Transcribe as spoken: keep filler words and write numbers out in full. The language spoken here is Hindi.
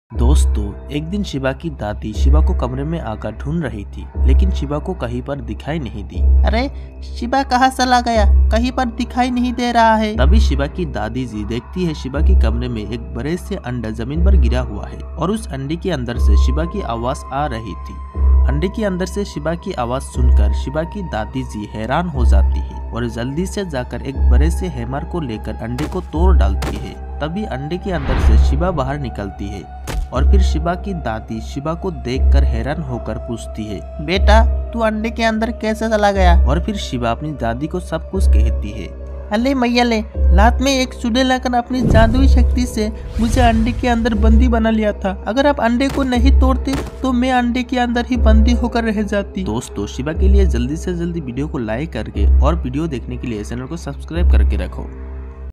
दोस्तों, एक दिन शिवा की दादी शिवा को कमरे में आकर ढूंढ रही थी, लेकिन शिवा को कहीं पर दिखाई नहीं दी। अरे शिवा कहाँ चला गया? कहीं पर दिखाई नहीं दे रहा है। तभी शिवा की दादी जी देखती है शिवा के कमरे में एक बड़े से अंडा जमीन पर गिरा हुआ है और उस अंडे के अंदर से शिवा की आवाज आ रही थी। अंडे के अंदर से शिवा की आवाज सुनकर शिवा की दादी जी हैरान हो जाती है और जल्दी से जाकर एक बड़े से हैमर को लेकर अंडे को तोड़ डालती है। तभी अंडे के अंदर से शिवा बाहर निकलती है और फिर शिवा की दादी शिवा को देखकर हैरान होकर पूछती है, बेटा तू अंडे के अंदर कैसे चला गया? और फिर शिवा अपनी दादी को सब कुछ कहती है। अले मैया ले, रात में एक चुड़ैल लाकर अपनी जादुई शक्ति से मुझे अंडे के अंदर बंदी बना लिया था। अगर आप अंडे को नहीं तोड़ते तो मैं अंडे के अंदर ही बंदी होकर रह जाती। दोस्तों, शिवा के लिए जल्दी से जल्दी वीडियो को लाइक करके और वीडियो देखने के लिए चैनल को सब्सक्राइब करके रखो।